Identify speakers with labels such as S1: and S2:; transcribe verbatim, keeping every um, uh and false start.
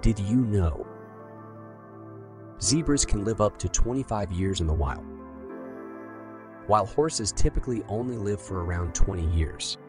S1: Did you know? Zebras can live up to twenty-five years in the wild, while horses typically only live for around twenty years.